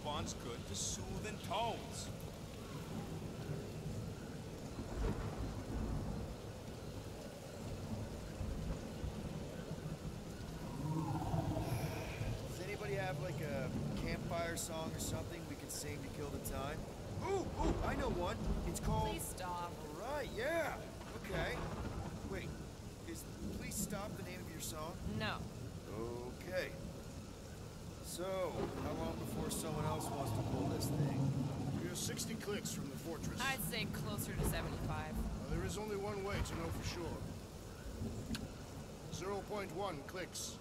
responds good to soothing tones. Does anybody have like a campfire song or something we can sing to kill the time? Ooh, I know one. It's called... Please stop. All right, yeah. Okay. Wait, is Please Stop the name of your song? No. Okay. So, how long before someone else wants to pull this thing? We are 60 clicks from the fortress. I'd say closer to 75. There is only one way to know for sure. 0.1 clicks.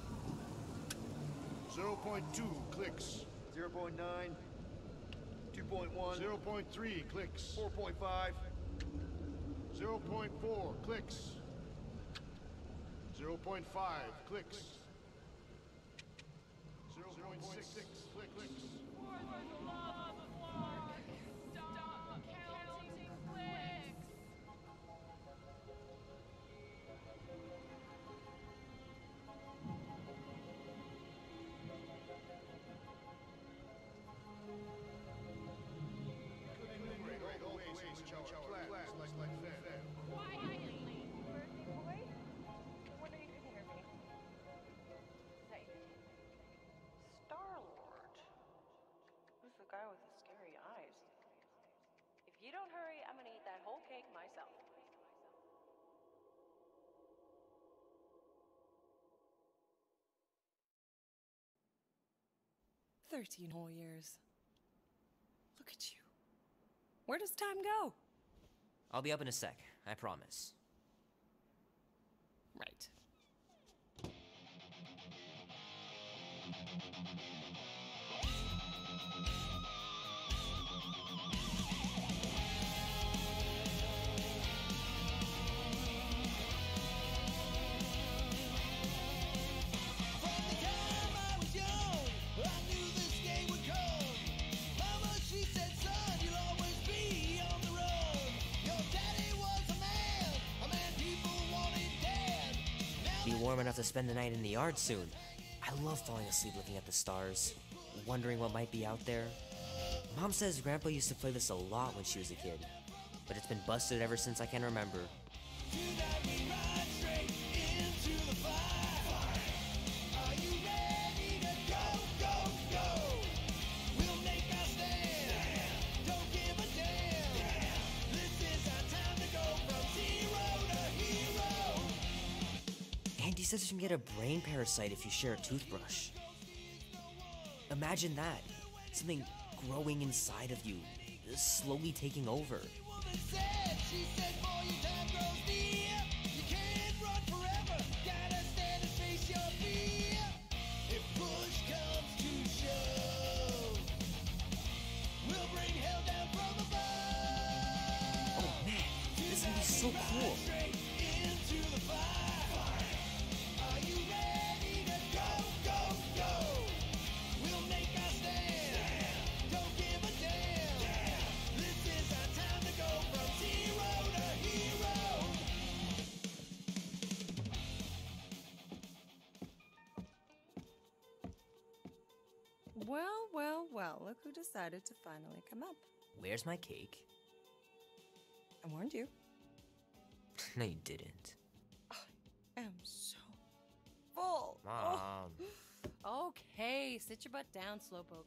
0.2 clicks. 0.9, 2.1, 0.3 clicks. 4.5, 0.4 clicks. 0.5 clicks. 0.6 clicks. For the love of God, stop counting clicks. Enumerate all the ways in which our plans like fair. Quietly. Birthday boy? No wonder you couldn't hear me. Say, Star-Lord. Who's the guy with the scary eyes? If you don't hurry, I'm gonna eat that whole cake myself. "13 whole years. Look at you. Where does time go?" I'll be up in a sec, I promise. Right. Be warm enough to spend the night in the yard soon. I love falling asleep looking at the stars, wondering what might be out there. Mom says Grandpa used to play this a lot when she was a kid, but it's been busted ever since I can remember. He says you can get a brain parasite if you share a toothbrush. Imagine that. Something growing inside of you, slowly taking over. Oh man, this can be so cool. Well, look who decided to finally come up. Where's my cake? I warned you. No, you didn't. I am so full. Mom. Oh. Okay, sit your butt down, Slowpoke.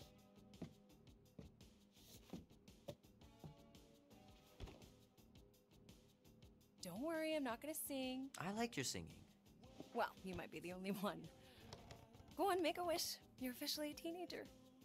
Don't worry, I'm not gonna sing. I liked your singing. Well, you might be the only one. Go on, make a wish. You're officially a teenager.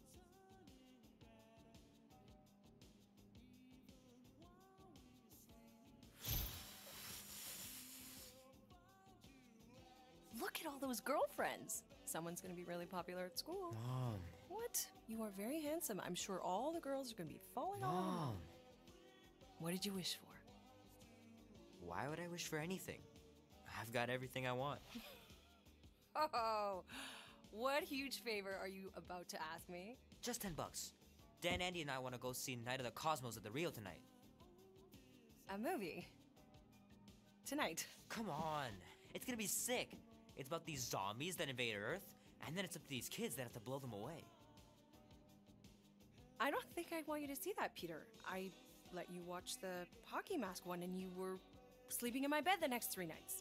Look at all those girlfriends. Someone's gonna be really popular at school. Mom. What? You are very handsome. I'm sure all the girls are gonna be falling on you. Mom. What did you wish for? Why would I wish for anything? I've got everything I want. Oh, what huge favor are you about to ask me? Just $10. Dan, Andy, and I want to go see Night of the Cosmos at the Rio tonight. A movie? Tonight? Come on. It's gonna be sick. It's about these zombies that invade Earth, and then it's up to these kids that have to blow them away. I don't think I want you to see that, Peter. I let you watch the hockey mask one and you were sleeping in my bed the next 3 nights.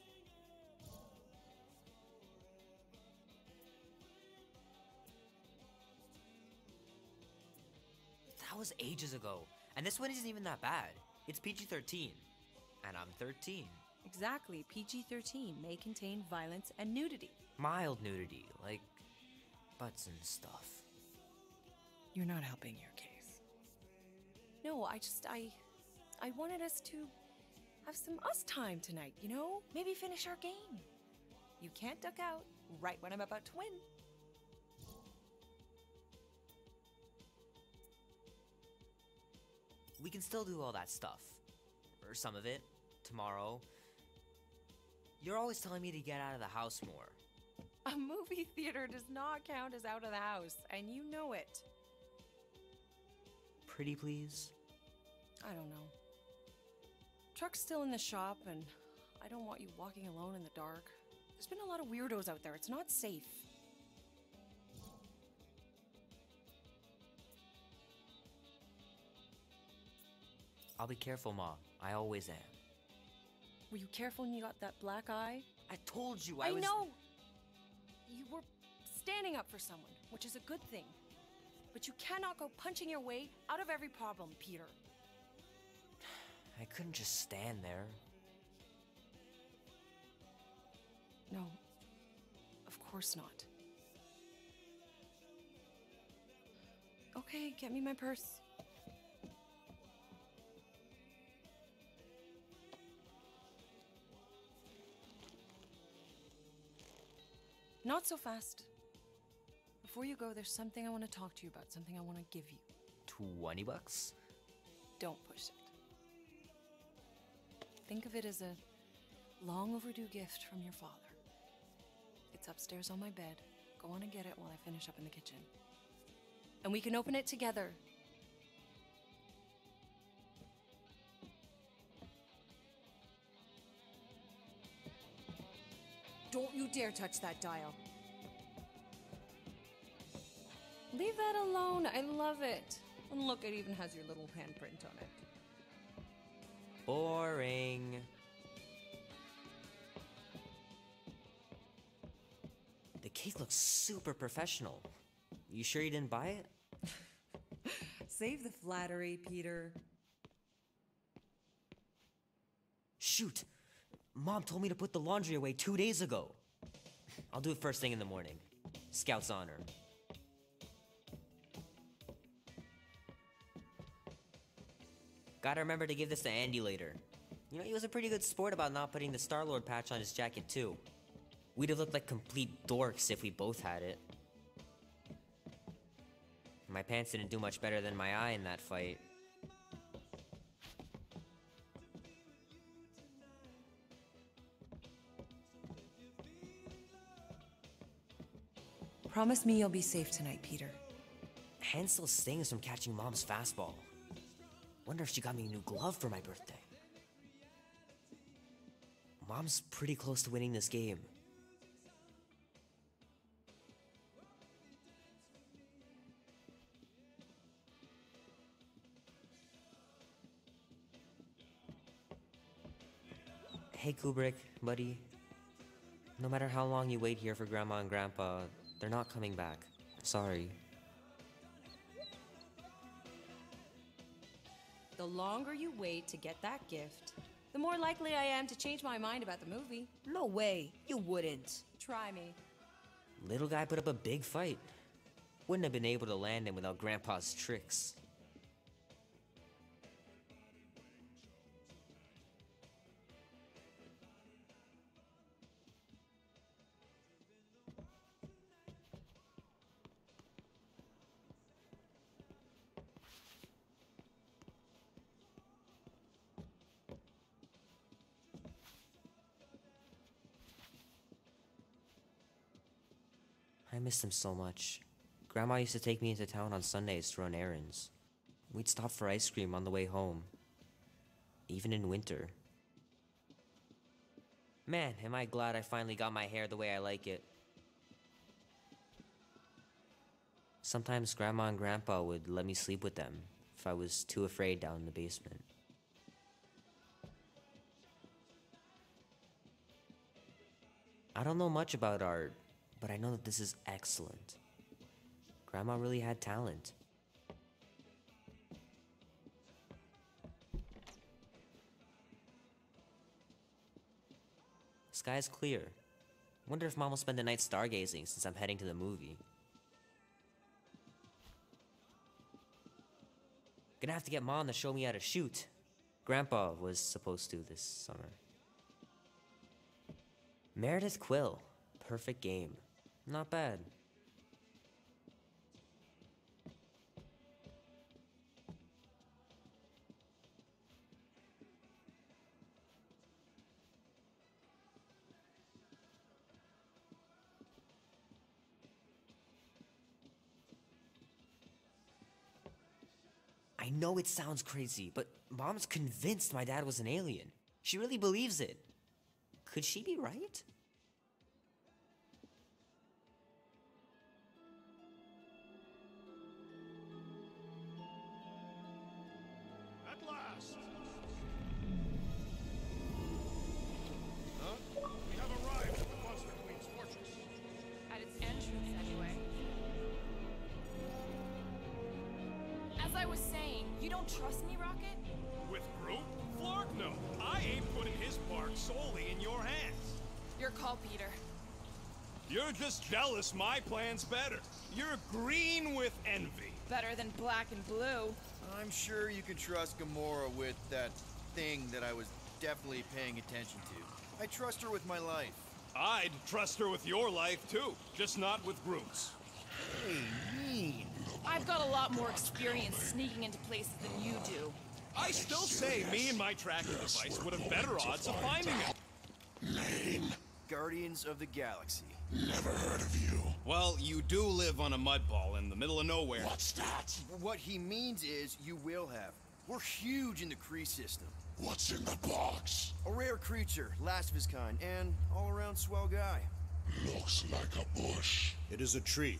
That was ages ago. And this one isn't even that bad. It's PG-13. And I'm 13. Exactly. PG-13 may contain violence and nudity. Mild nudity, like butts and stuff. You're not helping your case. No, I wanted us to have some us time tonight, you know? Maybe finish our game. You can't duck out right when I'm about to win. We can still do all that stuff. Or some of it. Tomorrow. You're always telling me to get out of the house more. A movie theater does not count as out of the house, and you know it. Pretty please? I don't know. Truck's still in the shop, and I don't want you walking alone in the dark. There's been a lot of weirdos out there. It's not safe. I'll be careful, Ma. I always am. Were you careful when you got that black eye? I told you I was- know! You were standing up for someone, which is a good thing. But you cannot go punching your way out of every problem, Peter. I couldn't just stand there. No, of course not. Okay, get me my purse. Not so fast. Before you go, there's something I want to talk to you about, something I want to give you. $20? Don't push it. Think of it as a long overdue gift from your father. It's upstairs on my bed. Go on and get it while I finish up in the kitchen. And we can open it together. Don't you dare touch that dial. Leave that alone. I love it. And look, it even has your little handprint on it. Boring. The cake looks super professional. You sure you didn't buy it? Save the flattery, Peter. Shoot! Mom told me to put the laundry away 2 days ago. I'll do it first thing in the morning. Scout's honor. Gotta remember to give this to Andy later. You know, he was a pretty good sport about not putting the Star-Lord patch on his jacket too. We'd have looked like complete dorks if we both had it. My pants didn't do much better than my eye in that fight. Promise me you'll be safe tonight, Peter. Hand still stings from catching Mom's fastball. Wonder if she got me a new glove for my birthday. Mom's pretty close to winning this game. Hey Kubrick, buddy. No matter how long you wait here for Grandma and Grandpa, they're not coming back. Sorry. The longer you wait to get that gift, the more likely I am to change my mind about the movie. No way, you wouldn't. Try me. Little guy put up a big fight. Wouldn't have been able to land him without Grandpa's tricks. I missed him so much. Grandma used to take me into town on Sundays to run errands. We'd stop for ice cream on the way home. Even in winter. Man, am I glad I finally got my hair the way I like it. Sometimes Grandma and Grandpa would let me sleep with them if I was too afraid down in the basement. I don't know much about art, but I know that this is excellent. Grandma really had talent. The sky's clear. Wonder if Mom will spend the night stargazing since I'm heading to the movie. Gonna have to get Mom to show me how to shoot. Grandpa was supposed to this summer. Meredith Quill. Perfect game. Not bad. I know it sounds crazy, but Mom's convinced my dad was an alien. She really believes it. Could she be right? At last! Huh? We have arrived at the Monster Queen's fortress. At its entrance, anyway. As I was saying, you don't trust me, Rocket? With Groot? Flark, no. I ain't putting his part solely in your hands. Your call, Peter. You're just jealous my plan's better. You're green with envy. Better than black and blue. I'm sure you can trust Gamora with that thing that I was definitely paying attention to. I trust her with my life. I'd trust her with your life, too. Just not with Groot's. Hey, mean. I've got a lot more experience sneaking into places than you do. I still say me and my tracking device would have better odds of finding it. Guardians of the Galaxy. Never heard of you. Well, you do live on a mud ball in the middle of nowhere. What's that? What he means is you will have. We're huge in the Kree system. What's in the box? A rare creature, last of his kind, and all-around swell guy. Looks like a bush. It is a tree.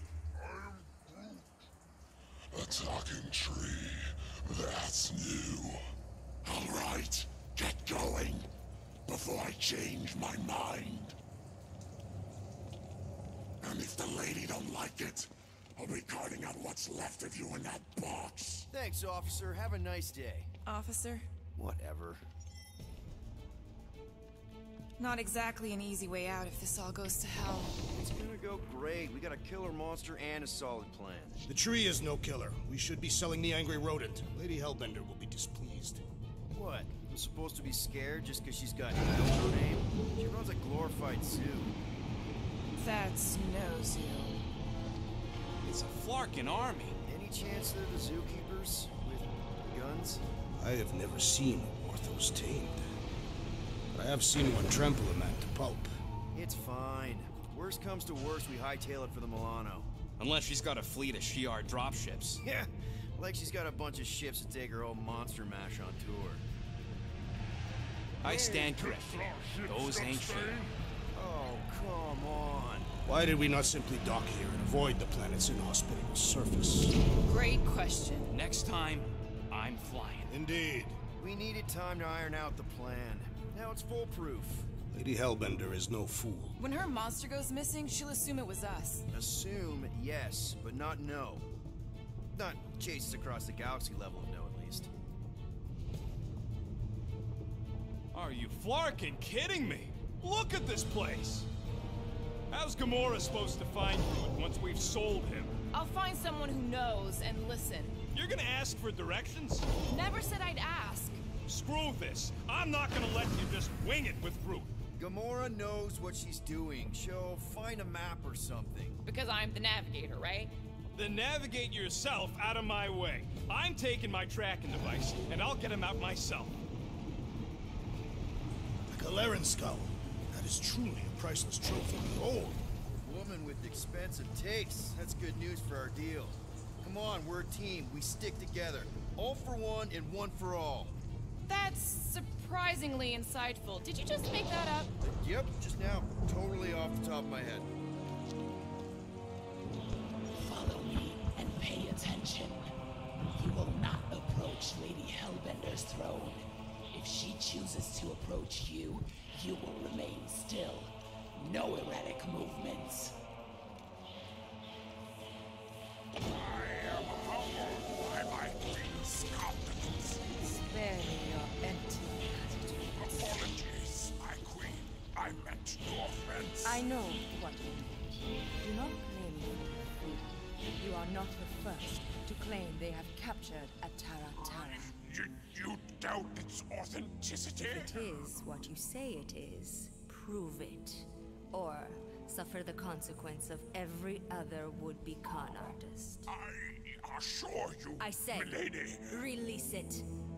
A talking tree. That's new. All right, get going before I change my mind. And if the lady don't like it, I'll be carting out what's left of you in that box. Thanks, officer. Have a nice day. Officer? Whatever. Not exactly an easy way out if this all goes to hell. It's gonna go great. We got a killer monster and a solid plan. The tree is no killer. We should be selling the angry rodent. Lady Hellbender will be displeased. What? I'm supposed to be scared just because she's got no name? She runs a glorified zoo. That's no zoo. It's a Flarkin army. Any chance they're the zookeepers with guns? I have never seen a Orthos tamed. But I have seen one trample a man to pulp. It's fine. Worst comes to worst, we hightail it for the Milano. Unless she's got a fleet of Shi'ar dropships. Yeah, like she's got a bunch of ships to take her old monster mash on tour. I stand corrected. Those ain't fair. Oh, come on. Why did we not simply dock here and avoid the planet's inhospitable surface? Great question. Next time, I'm flying. Indeed. We needed time to iron out the plan. Now it's foolproof. Lady Hellbender is no fool. When her monster goes missing, she'll assume it was us. Assume yes, but not no. Not chase us across the galaxy level of no, at least. Are you Flarkin kidding me? Look at this place! How's Gamora supposed to find Groot once we've sold him? I'll find someone who knows and listen. You're gonna ask for directions? Never said I'd ask. Screw this. I'm not gonna let you just wing it with Groot. Gamora knows what she's doing. She'll find a map or something. Because I'm the navigator, right? Then navigate yourself out of my way. I'm taking my tracking device, and I'll get him out myself. A Galeran skull. That is truly a priceless trophy. Behold. A woman with expensive tastes. That's good news for our deal. Come on, we're a team. We stick together. All for one and one for all. That's surprisingly insightful. Did you just make that up? Yep, just now. Totally off the top of my head. Follow me, and chooses to approach you, you will remain still. No erratic movements. I am humbled by my queen's competence. Spare me your empty attitude. Apologies, my queen. I meant no offense. I know what you mean. Do not blame me for your freedom. You are not the first to claim they have captured a Tara. You doubt its authenticity? If it is what you say it is, prove it. Or suffer the consequence of every other would-be con artist. I assure you, I said, milady. Release it.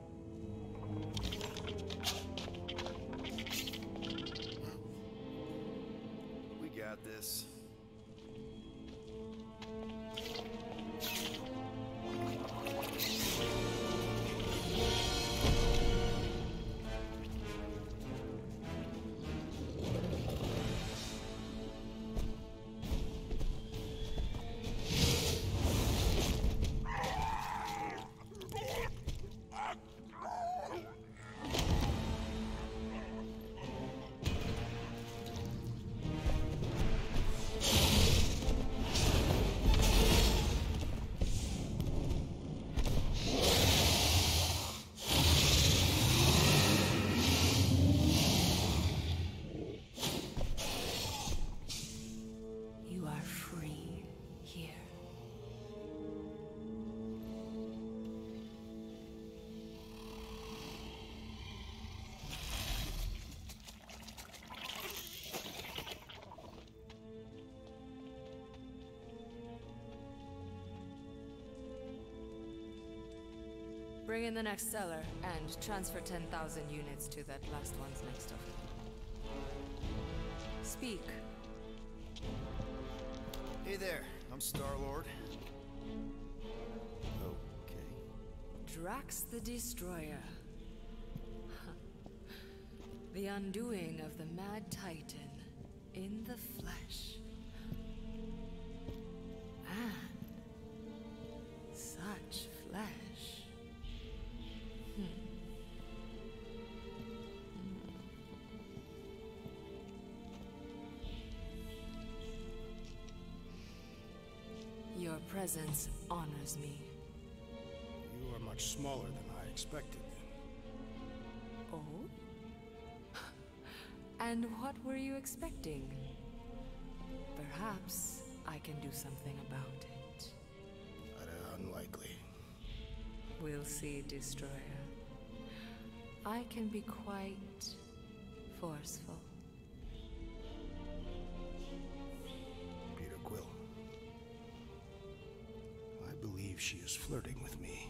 We got this. Bring in the next seller and transfer 10,000 units to that last one's next of kin. Speak. Hey there, I'm Star-Lord. Okay. Drax the Destroyer. The undoing of the Mad Titan in the flesh. And such flesh. Your presence honors me. You are much smaller than I expected. Oh? And what were you expecting? Perhaps I can do something about it. Unlikely. We'll see, Destroyer. I can be quite forceful. Peter Quill. I believe she is flirting with me.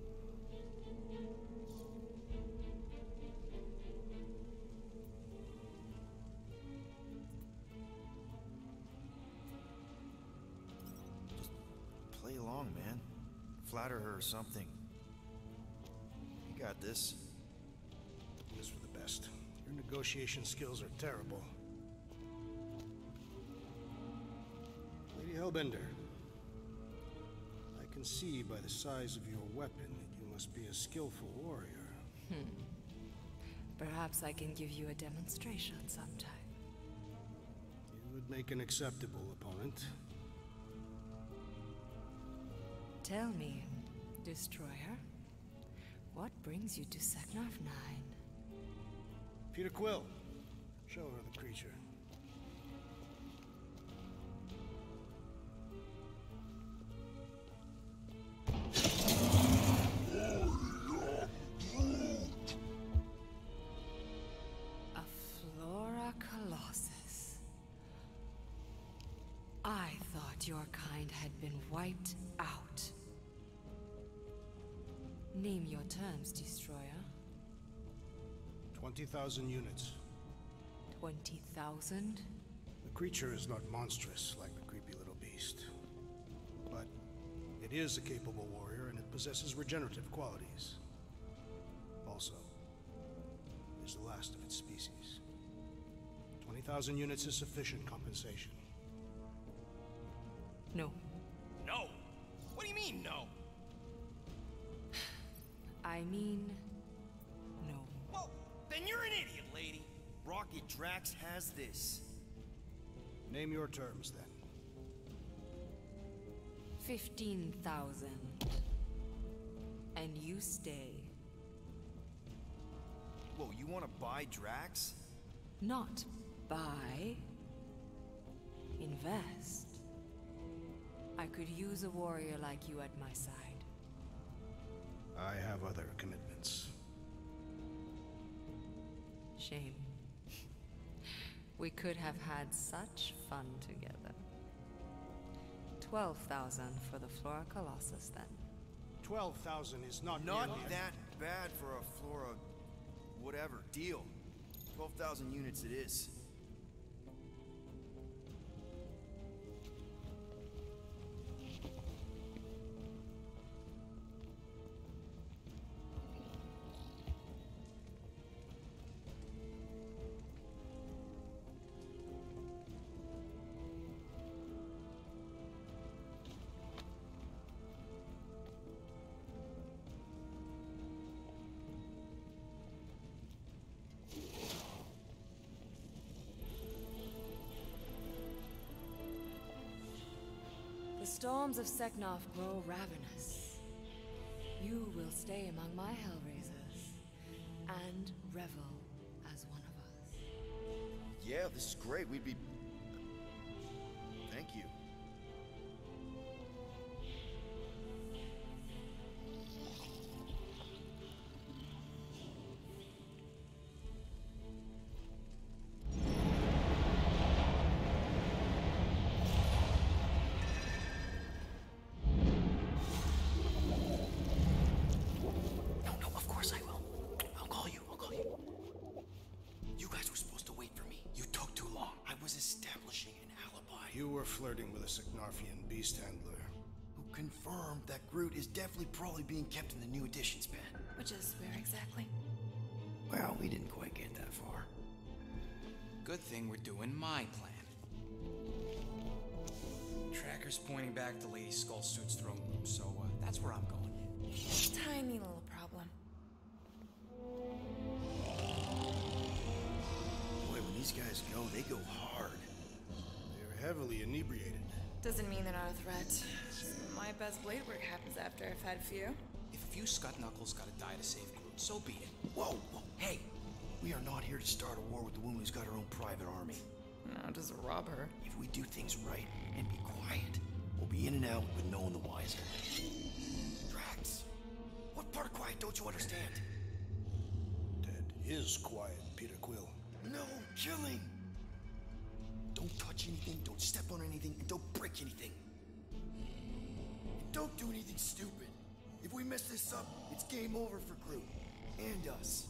Just play along, man. Flatter her or something. You got this. This for the best. Your negotiation skills are terrible. Lady Hellbender. I can see by the size of your weapon that you must be a skillful warrior. Perhaps I can give you a demonstration sometime. You would make an acceptable opponent. Tell me, Destroyer, what brings you to Seknarf 9? Peter Quill. Show her the creature. A Flora Colossus. I thought your kind had been wiped out. Name your terms, Destroyer. 20,000 units. 20,000? The creature is not monstrous like the creepy little beast. But it is a capable warrior and it possesses regenerative qualities. Also, it is the last of its species. 20,000 units is sufficient compensation. No. No? What do you mean, no? I mean, no. Well, then it, Drax has this. Name your terms, then. 15,000. And you stay. Whoa, you want to buy Drax? Not buy. Invest. I could use a warrior like you at my side. I have other commitments. Shame. We could have had such fun together. 12,000 for the Flora Colossus, then. 12,000 is not Not nearly that bad for a Flora... whatever. Deal. 12,000 units it is. The storms of Seknarf grow ravenous. You will stay among my Hellraisers and revel as one of us. Yeah, this is great. We'd be... Thank you. Flirting with a Seknarfian beast handler. Who confirmed that Groot is definitely probably being kept in the new editions pen. Which is where exactly? Well, we didn't quite get that far. Good thing we're doing my plan. Tracker's pointing back to Lady Skullsuit's throne room, so that's where I'm going. Tiny little problem. Boy, when these guys go, they go hard. Heavily inebriated. Doesn't mean they're not a threat. My best blade work happens after I've had a few. If a few scut knuckles gotta die to save Groot, so be it. Whoa, whoa, hey! We are not here to start a war with the woman who's got her own private army. No, just rob her. If we do things right and be quiet, we'll be in and out with no one the wiser. Drax, what part of quiet don't you understand? Dead is quiet, Peter Quill. No killing! Don't touch anything, don't step on anything, and don't break anything. And don't do anything stupid. If we mess this up, it's game over for Groot. And us.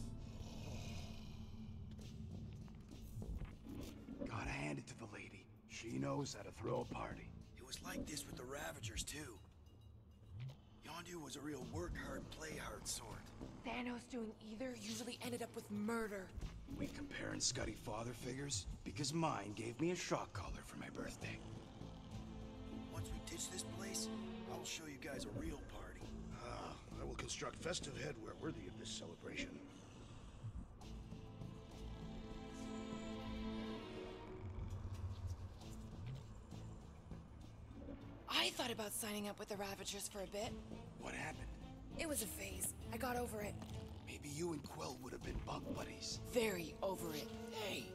Gotta hand it to the lady. She knows how to throw a party. It was like this with the Ravagers, too. Yondu was a real work-hard, play-hard sort. Thanos doing either usually ended up with murder. We comparing Scuddy father figures? Because mine gave me a shock collar for my birthday. Once we ditch this place, I will show you guys a real party. I will construct festive headwear worthy of this celebration. I thought about signing up with the Ravagers for a bit. What happened? It was a phase. I got over it. Maybe you and Quill would have been bunk buddies. Very over it. Hey!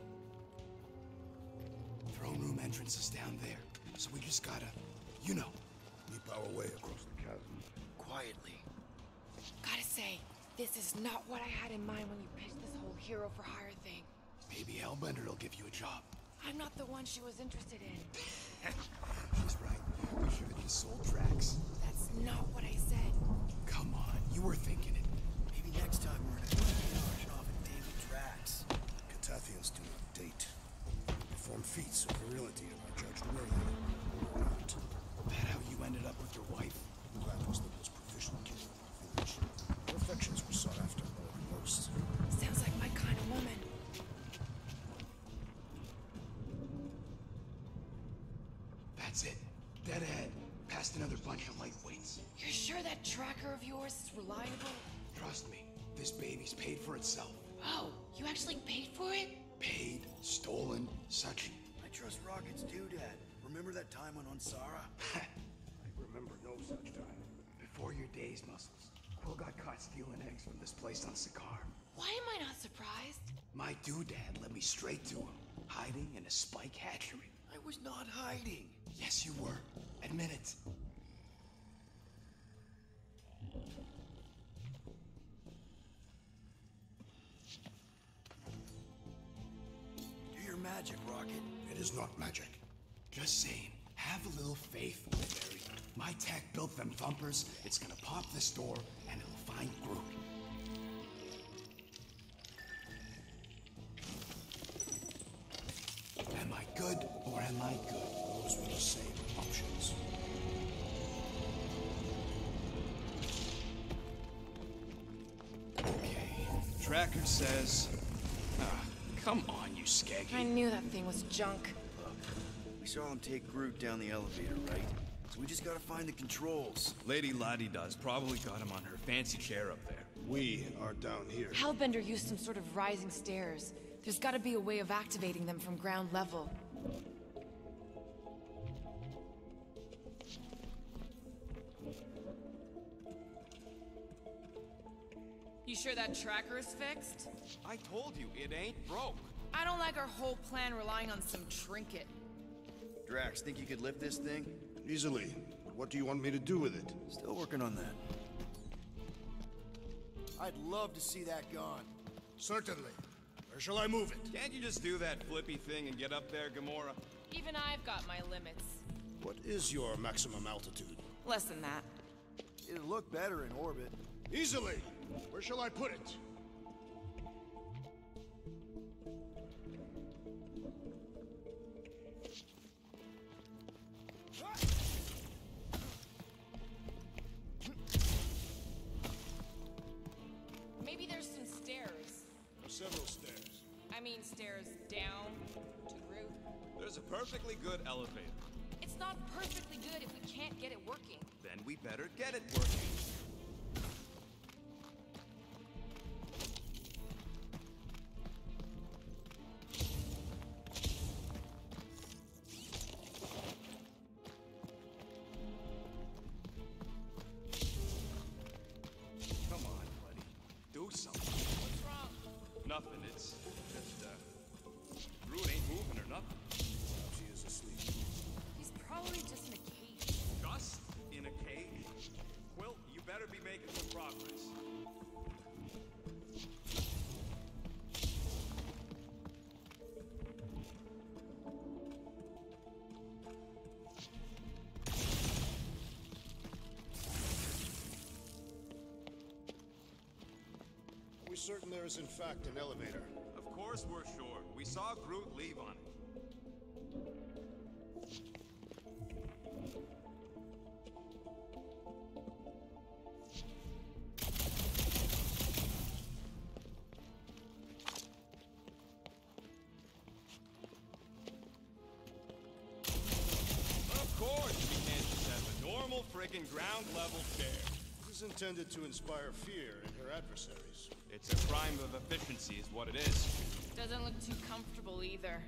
Throne room entrance is down there, so we just gotta, you know, leap our way across the chasm. Quietly. Gotta say, this is not what I had in mind when you pitched this whole hero for hire thing. Maybe Hellbender'll give you a job. I'm not the one she was interested in. She's right. We should have just sold Drax. That's not what I said. Come on, you were thinking it. Maybe next time we're in a good off and David Drax. Catathians do not date. They perform feats of virility and are judged worthy or not. That how you ended up with your wife? That was the most proficient kid in our village. Her affections were sought after more than most. Sounds like my kind of woman. That's it. Dead ahead. Past another bunch of lightweights. You're sure that tracker of yours is reliable? Trust me, this baby's paid for itself. Oh, you actually paid for it? Paid, stolen, such. I trust Rocket's doodad. Remember that time on Unsara? I remember no such time. Before your days, Muscles, Quill got caught stealing eggs from this place on Sakaar. Why am I not surprised? My doodad led me straight to him, hiding in a spike hatchery. I was not hiding. Yes, you were. Admit it. Do your magic, Rocket. It is not magic. Just saying, have a little faith, Barry. My tech built them thumpers. It's gonna pop this door, and it'll find Groot. Am I good, or am I good? Those were the same options. Okay. Tracker says... Ah, come on, you skeggy. I knew that thing was junk. Look, we saw him take Groot down the elevator, right? So we just gotta find the controls. Lady Ladi-Da's probably got him on her fancy chair up there. We are down here. Hellbender used some sort of rising stairs. There's gotta be a way of activating them from ground level. You sure that tracker is fixed? I told you, it ain't broke. I don't like our whole plan relying on some trinket. Drax, think you could lift this thing? Easily. But what do you want me to do with it? Still working on that. I'd love to see that gone. Certainly. Where shall I move it? Can't you just do that flippy thing and get up there, Gamora? Even I've got my limits. What is your maximum altitude? Less than that. It'd look better in orbit. Easily. Where shall I put it? Maybe there's some stairs. There are several stairs. I mean stairs down to Groot. There's a perfectly good elevator. It's not perfectly good if we can't get it working. Then we better get it working. Come on, buddy. Do something. What's wrong? Nothing, it's just, Groot ain't moving or nothing. She is asleep. He's probably just in a cage. Just in a cage? Quill, you better be making some progress. Are we certain there is in fact an elevator? Of course we're sure. We saw Groot leave on it. Of course we can't just have a normal friggin' ground level chair. This is intended to inspire fear in her adversaries. It's a crime of efficiency is what it is. Doesn't look too comfortable either.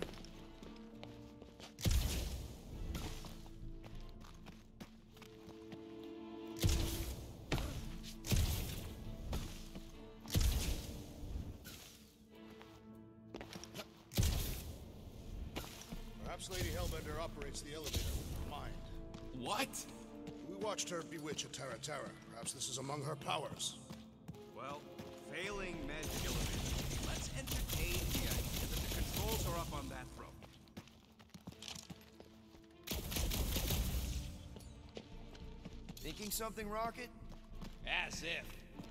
Perhaps Lady Hellbender operates the elevator with her mind. What? We watched her bewitch a Terra Terra. Perhaps this is among her powers. Well, failing magic elevator. Let's entertain the idea that the controls are up on that front. Thinking something, Rocket? As if.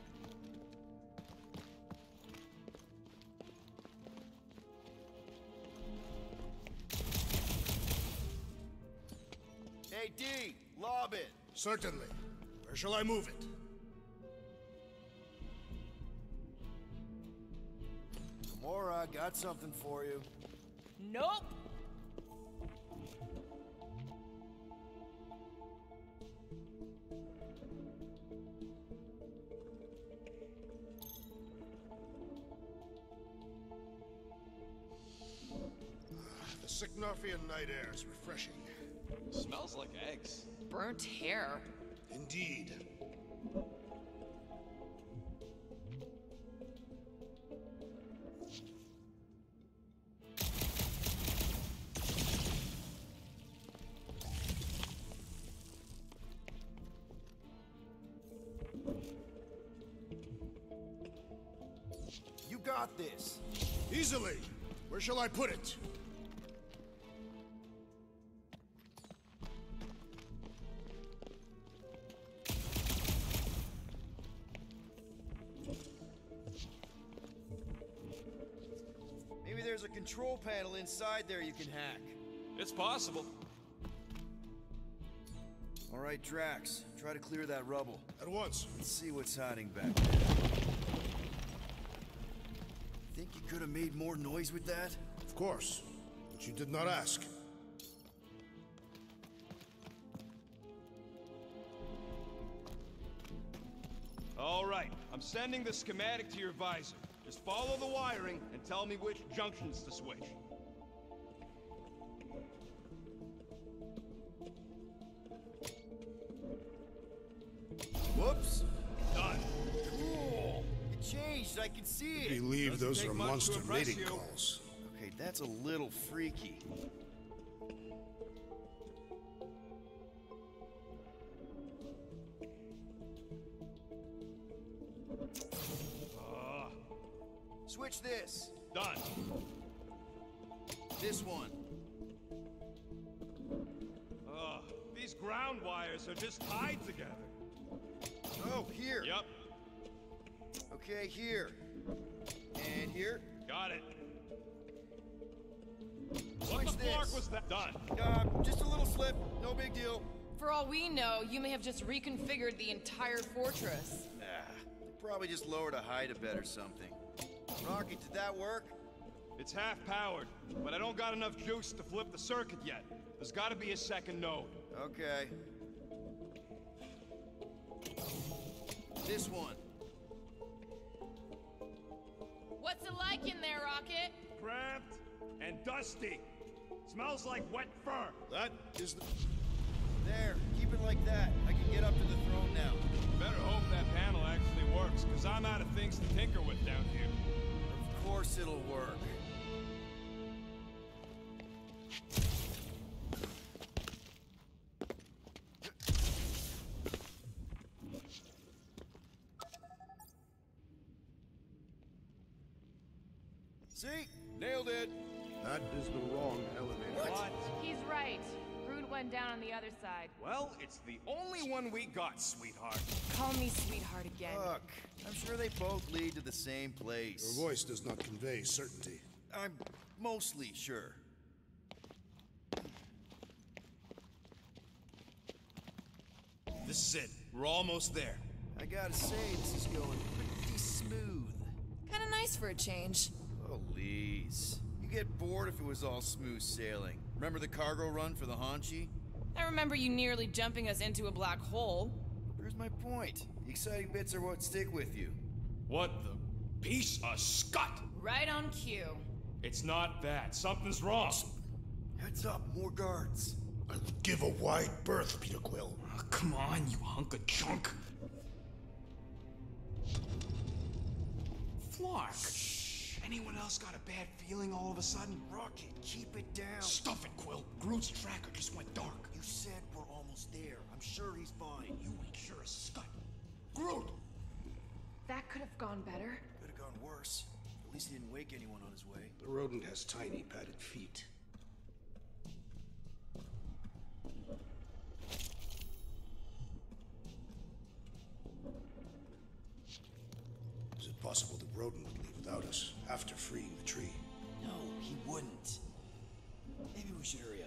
Hey, D, lob it. Certainly. Where shall I move it? Gamora, got something for you. Nope. Seknarfian night air is refreshing. Smells like eggs. Burnt hair. Indeed. You got this. Easily. Where shall I put it? Maybe there's a control panel inside there you can hack. It's possible. All right, Drax, try to clear that rubble. At once. Let's see what's hiding back there. Think you could have made more noise with that? Of course. But you did not ask. All right, I'm sending the schematic to your visor. Just follow the wiring and tell me which junctions to switch. Whoops. Done. Cool. It changed. I can see I it. believe Doesn't those take are much to monster impress mating you. calls. Okay, that's a little freaky. Switch this. Done. This one. These ground wires are just tied together. Oh, here. Yep, Okay, here. And here. got it. What Switch the flark this. was that? Done. Just a little slip. No big deal. For all we know, you may have just reconfigured the entire fortress. Nah, they probably just lowered a height a bit or something. Rocket, did that work? It's half powered, but I don't got enough juice to flip the circuit yet. There's gotta be a second node. Okay. This one. What's it like in there, Rocket? Cramped and dusty. Smells like wet fur. That is the... There, keep it like that. I can get up to the throne now. Better hope that panel actually works, because I'm out of things to tinker with down here. Of course it'll work. See? Nailed it. That is the wrong elevator. What? He's right. Groot went down on the other side. Well, it's the only one we got, sweetheart. Call me sweetheart again. Look, I'm sure they both lead to the same place. Your voice does not convey certainty. I'm mostly sure. This is it. We're almost there. I gotta say, this is going pretty smooth. Kinda nice for a change. Please. You get bored if it was all smooth sailing. Remember the cargo run for the Hanshi? I remember you nearly jumping us into a black hole. Here's my point. The exciting bits are what stick with you. What the piece of scut? Right on cue. It's not that. Something's wrong. Heads up, more guards. I would give a wide berth, Peter Quill. Oh, come on, you hunk of junk. Flark. Shh. Anyone else got a bad feeling all of a sudden? Rocket, keep it down. Stuff it, Quill. Groot's tracker just went dark. You said we're almost there. I'm sure he's fine. You ain't sure as scut. Groot! That could have gone better. Could have gone worse. At least he didn't wake anyone on his way. The rodent has tiny padded feet. Is it possible the rodent would leave without us after freeing the tree? No, he wouldn't. Maybe we should hurry up.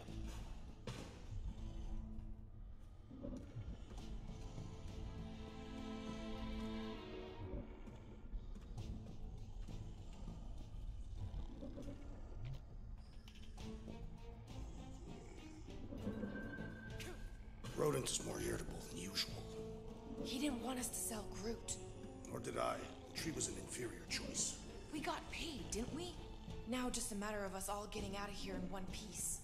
The rodent is more irritable than usual. He didn't want us to sell Groot. Nor did I. The tree was an inferior choice. We got paid, didn't we? Now just a matter of us all getting out of here in one piece.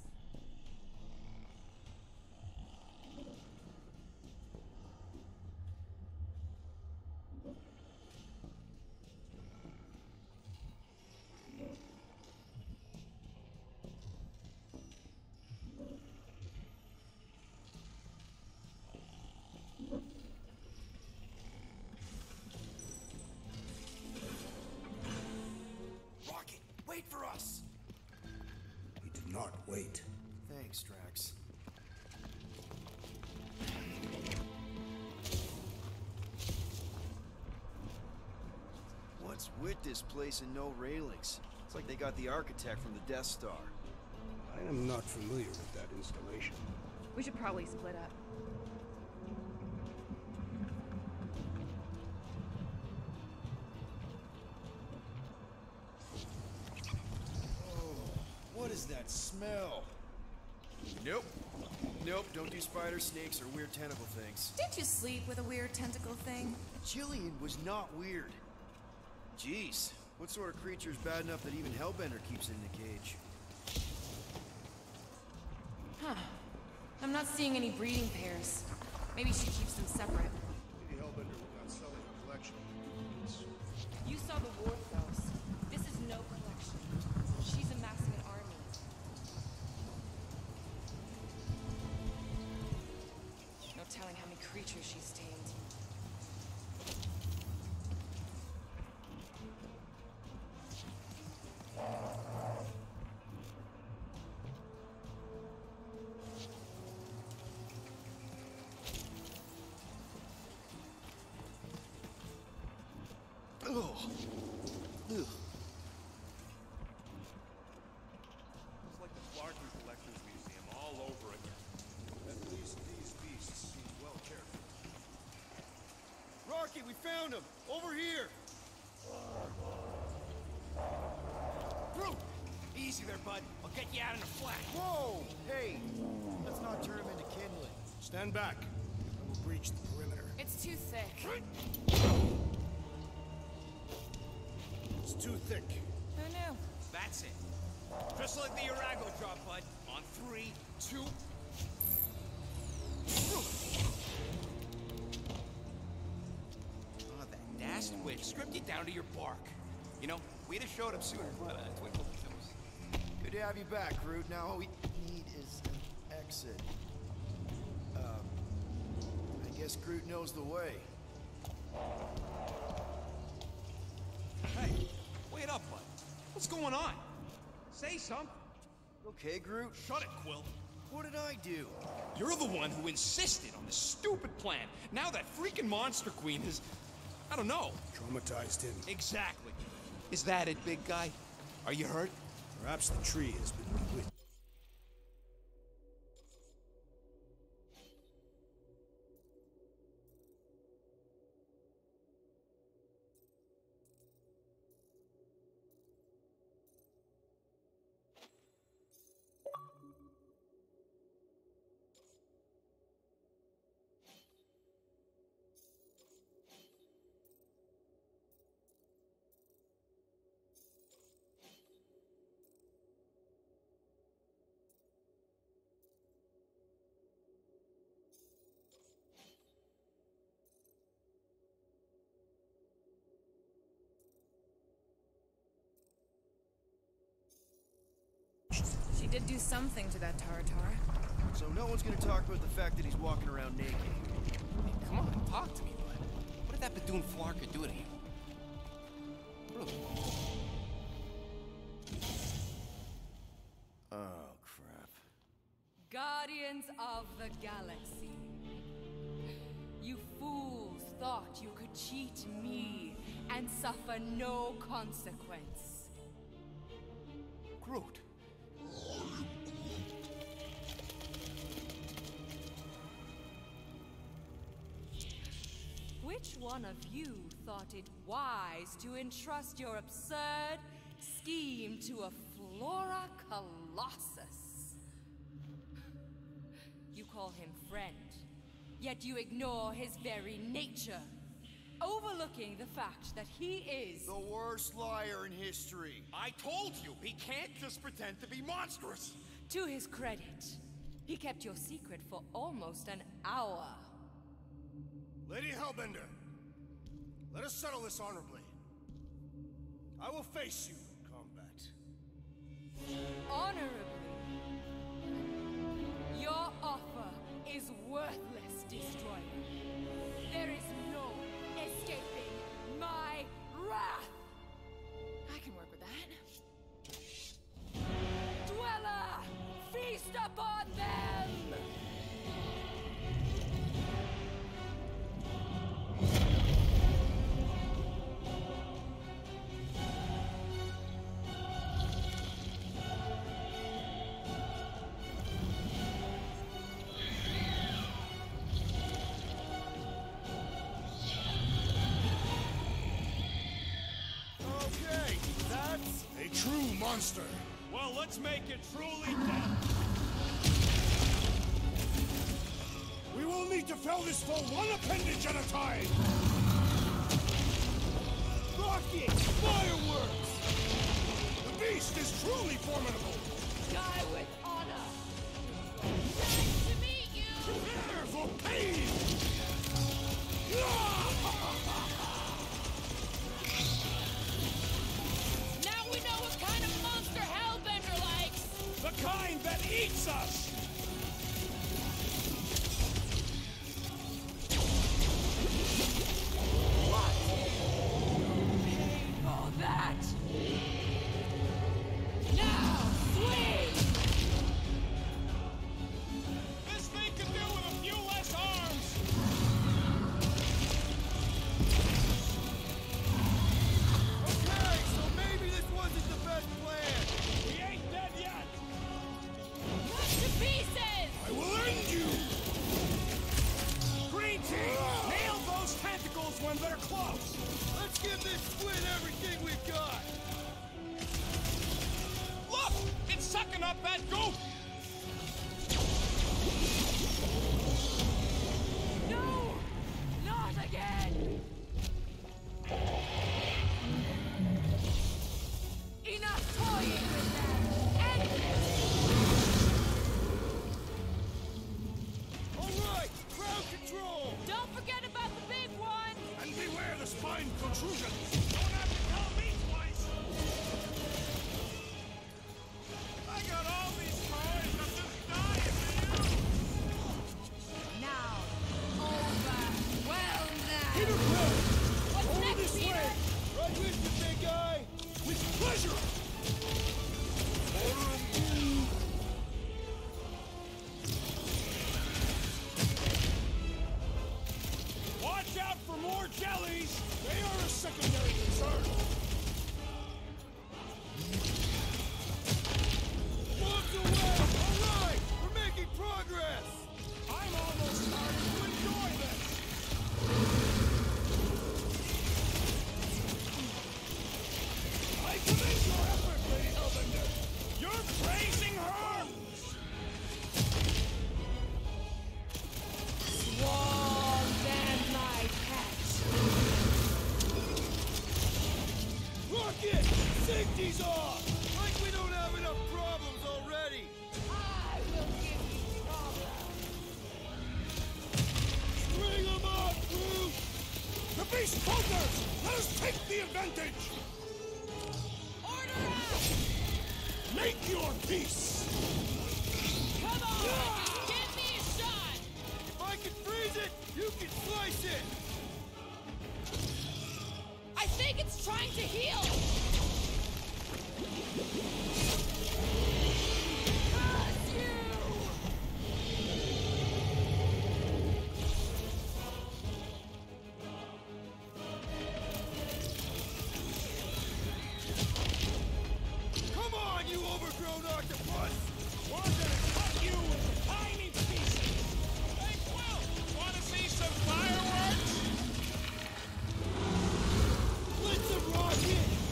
Wait for us! He did not wait. Thanks, Drax. What's with this place and no railings? It's like they got the architect from the Death Star. I am not familiar with that installation. We should probably split up. What is that smell? Nope. Nope, don't do spider snakes or weird tentacle things. Didn't you sleep with a weird tentacle thing? Jillian was not weird. Jeez, what sort of creature is bad enough that even Hellbender keeps it in a cage? Huh. I'm not seeing any breeding pairs. Maybe she keeps them separate. Maybe Hellbender will not sell her collection. You saw the ward ghost. This is no collection. She's amassing an army. No telling how many creatures she's tamed. Ugh. Ugh. It's like the Clark Collector's Museum all over again. At least these beasts seem well cared for. Rocky, we found him! Over here! Groot! Easy there, bud. I'll get you out in a flash. Whoa! Hey! Let's not turn him into kindling. Stand back. I will breach the perimeter. It's too thick. It's too thick. Who knew? That's it. Just like the Urago drop, bud. On 3, 2... Oh, that dashed witch stripped you down to your bark. You know, we'd have showed him sooner, but twinkle the toes. Good to have you back, Groot. Now all we need is an exit. I guess Groot knows the way. Hey, wait up, bud. What's going on? Say something. Okay, Groot? Shut it, Quill. What did I do? You're the one who insisted on this stupid plan. Now that freaking Monster Queen has... I don't know. Traumatized him. Exactly. Is that it, big guy? Are you hurt? Perhaps the tree has been bewitched. She did do something to that Tartar. So no one's gonna talk about the fact that he's walking around naked. Hey, come on, talk to me, bud. What did that Bethune Flarker do to you? Really? Oh, crap. Guardians of the Galaxy. You fools thought you could cheat me and suffer no consequence. Groot. Which one of you thought it wise to entrust your absurd scheme to a Flora Colossus? You call him friend, yet you ignore his very nature. overlooking the fact that he is the worst liar in history. I told you, he can't just pretend to be monstrous. To his credit, he kept your secret for almost an hour. Lady Hellbender, let us settle this honorably. I will face you in combat. Honorably? Your offer is worthless, Destroyer. There is no escaping my wrath! I can work with that. Dweller! Feast upon them! Okay, that's A true monster. Well, let's make it truly dead. We will need to fell this foe one appendage at a time. rockets, fireworks. The beast is truly formidable. Die with honor! Nice to meet you! Prepare for pain. Now we know what kind of monster Hellbender likes! The kind that eats us! For that! Now, swing! This thing can do with a few less arms! Okay, so maybe this wasn't the best plan. He ain't dead yet! Cut to pieces! I will end you. Green team! Nail those tentacles when they're close! Let's give this squid everything we've got. Look! It's sucking up that goop! No! Not again! Enough toying with them! End this! All right, crowd control. Don't forget about the big one! And beware the spine protrusions. Don't have to tell me twice! I got all these toys, I'm just dying for you! Now, overwhelm them! Peter Quill, What's over next, this Peter? way. Right with you, big guy. With pleasure. Watch out for more jellies! They are a secondary concern. Months away. All right, we're making progress. I'm almost starting to enjoy this! I commend your effort, Lady Hellbender. You're praising her! Swarm them, my pet! Rocket, safety's off. Like we don't have enough problems already. I will give you problems! String them up, Groot. The beast falters. Let us take the advantage. Order out! Make your peace. Come on! Give me a shot! If I can freeze it, you can slice it. I think it's trying to heal! Curse you! Come on, you overgrown octopus. We're gonna cut you into tiny pieces! Hey, Quill! Wanna see some fireworks? Blitz a rocket.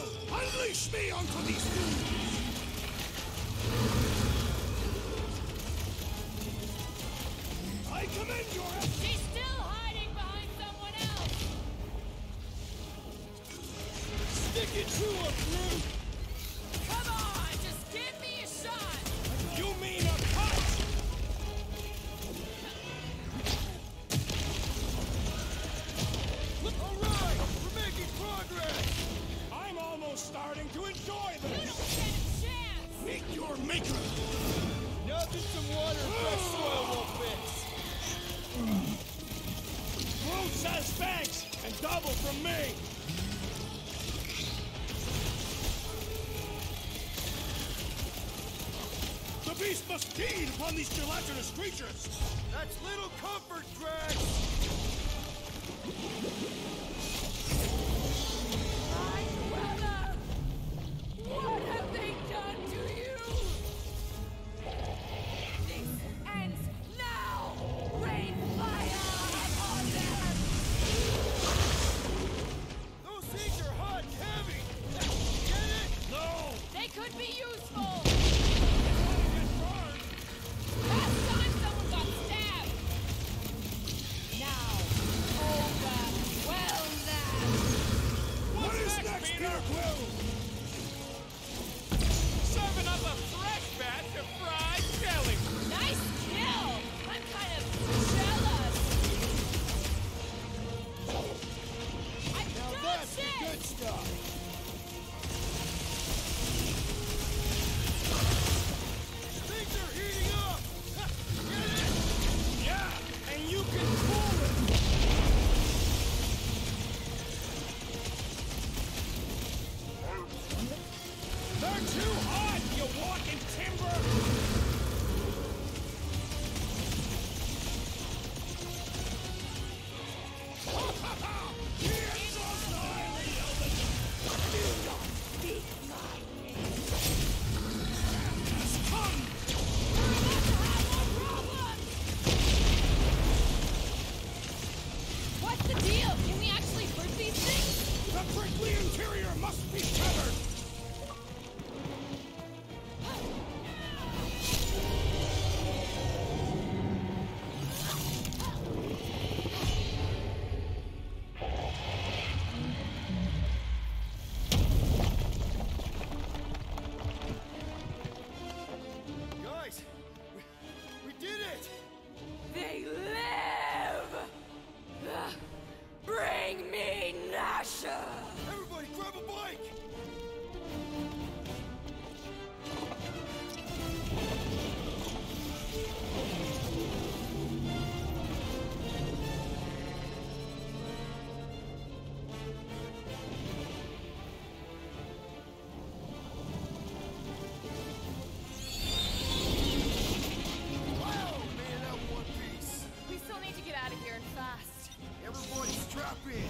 Unleash me onto these fools! I commend your effort! She's still hiding behind someone else! Stick it to her, Groot! Come on, just give me a shot! You mean a cut? Alright, we're making progress! I'm almost starting to enjoy this! You don't stand a chance! Meet your maker! Nothing some water fresh soil won't fix! Groot says thanks, and double from me! The beast must feed upon these gelatinous creatures! That's little comfort, Drax! My brother! What have they done to you? This ends now! Rain fire upon them! Those things are hot and heavy! Get it? No! They could be useful! Last time someone got stabbed! Now, overwhelm them! What is next, Peter Quill? Serving up a fresh batch of fried jelly! Nice kill! I'm kind of jealous! Now that's the good stuff! Things are heating up! Get it? Yeah, and you can cool it! They're too hot, you walking timber! What's the deal? Can we actually hurt these things? The prickly interior must be severed! Guys, we did it! They live! Bring me Nasha! Everybody grab a bike! Wow, man, that one piece! We still need to get out of here and fast. Everybody strap in.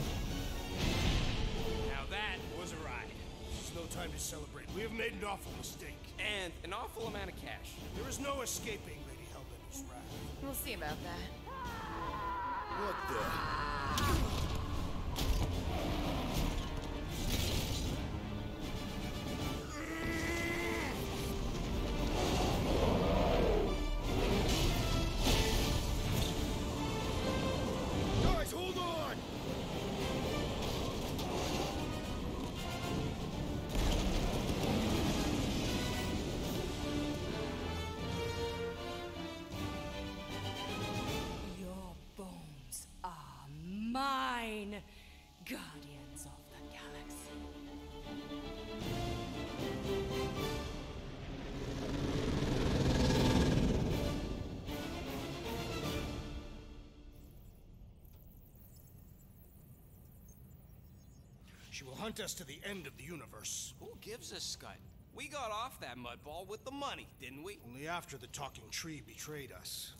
Now that was a ride. This is no time to celebrate. We have made an awful mistake. And an awful amount of cash. There is no escaping Lady Hellbender's wrath. We'll see about that. What the? Guys, hold on! Your bones are mine, guardians of the galaxy. She will hunt us to the end of the universe. Who gives a scut? We got off that mudball with the money, didn't we? Only after the talking tree betrayed us.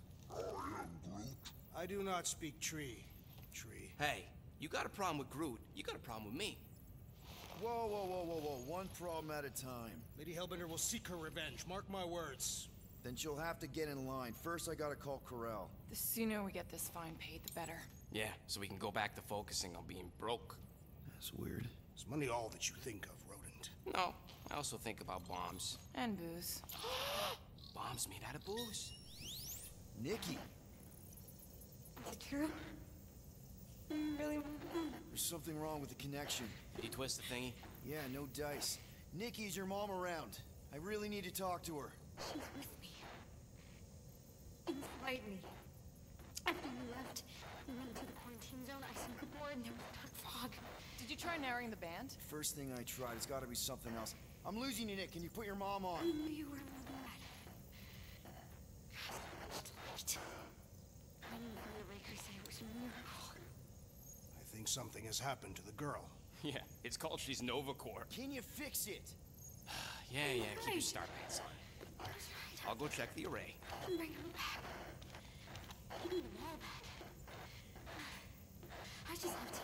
I do not speak tree. Hey, you got a problem with Groot, you got a problem with me. Whoa, whoa, whoa, whoa, whoa. One problem at a time. Lady Hellbender will seek her revenge. Mark my words. Then she'll have to get in line. First, I gotta call Corral. The sooner we get this fine paid, the better. Yeah, so we can go back to focusing on being broke. That's weird. Is money all that you think of, Rodent? No, I also think about bombs. And booze. Bombs made out of booze. Nikki! Is it true? Really? There's something wrong with the connection. Did you twist the thingy? Yeah, no dice. Nikki, is your mom around? I really need to talk to her. She's with me. Inside me. After you left, we went to the quarantine zone. I saw Gamora and there was dark fog. Did you try narrowing the band? First thing I tried, it's gotta be something else. I'm losing you, Nick. Can you put your mom on? I knew you were more than that. So much left. I knew the Raker said it was a miracle. I think something has happened to the girl. Yeah, it's called she's Nova Corps. Can you fix it? Yeah, keep your star pants on. I'll go check the array. Bring him back. Give me them all back. I just have to...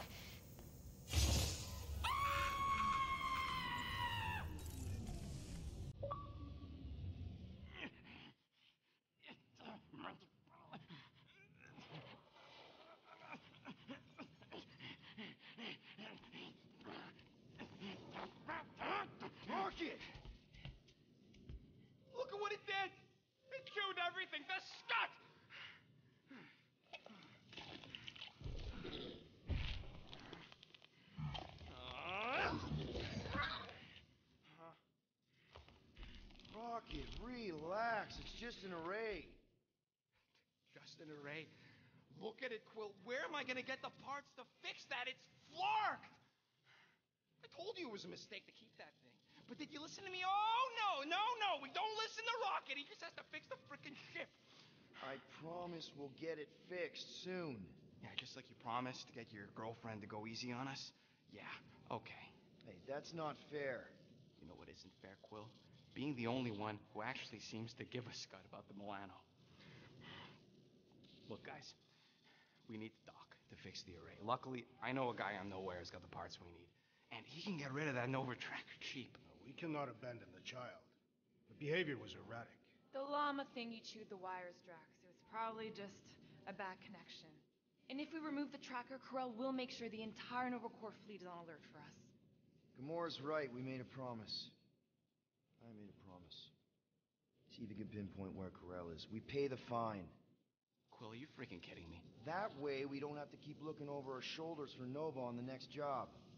Rocket! Look at what it did! It chewed everything! The scut! Rocket, relax. It's just an array. Just an array. Look at it, Quill. Where am I gonna get the parts to fix that? It's flarked! I told you it was a mistake to keep that thing. But did you listen to me? Oh, no. We don't listen to Rocket. He just has to fix the frickin' ship. I promise we'll get it fixed soon. Yeah, just like you promised to get your girlfriend to go easy on us? Yeah, okay. Hey, that's not fair. You know what isn't fair, Quill? Being the only one who actually seems to give a scut about the Milano. Look, guys, we need the doc to fix the array. Luckily, I know a guy on Nowhere's got the parts we need. And he can get rid of that Nova tracker cheap. We cannot abandon the child. The behavior was erratic. The llama thing you chewed the wires, Drax. It was probably just a bad connection. And if we remove the tracker, Corell will make sure the entire Nova Corps fleet is on alert for us. Gamora's right. We made a promise. I made a promise. See if you can pinpoint where Corell is. We pay the fine. Quill, are you freaking kidding me? That way, we don't have to keep looking over our shoulders for Nova on the next job.